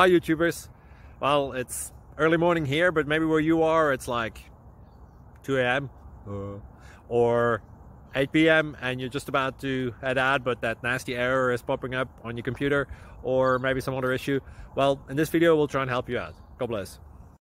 Hi YouTubers. Well, it's early morning here, but maybe where you are it's like 2 a.m. or 8 p.m. and you're just about to head out, but that nasty error is popping up on your computer, or maybe some other issue. Well, in this video we'll try and help you out. God bless.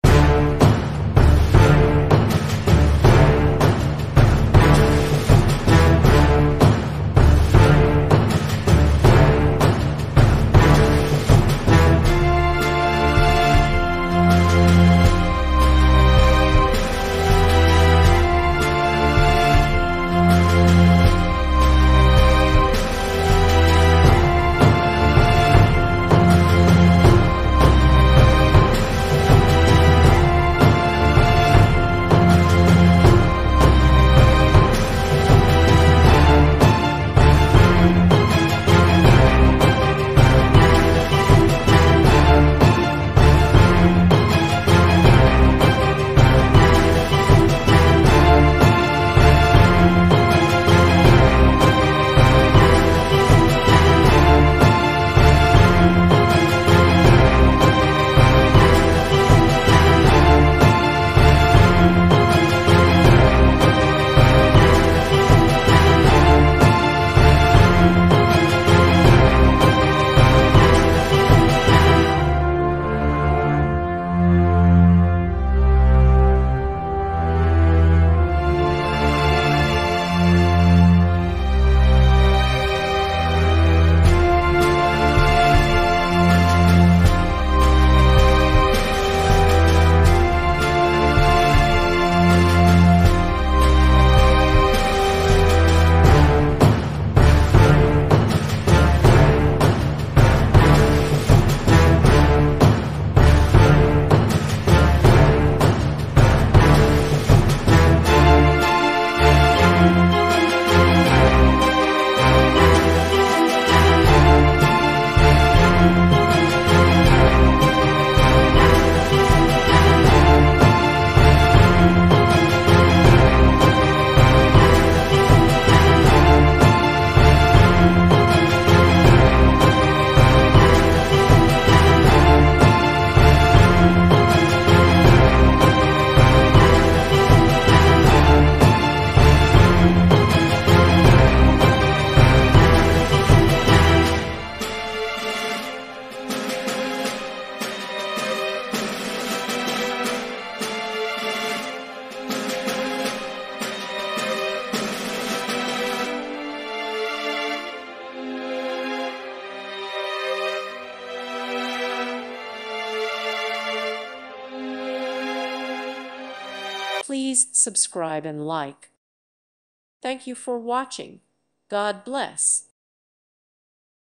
Please subscribe and like. Thank you for watching. God bless.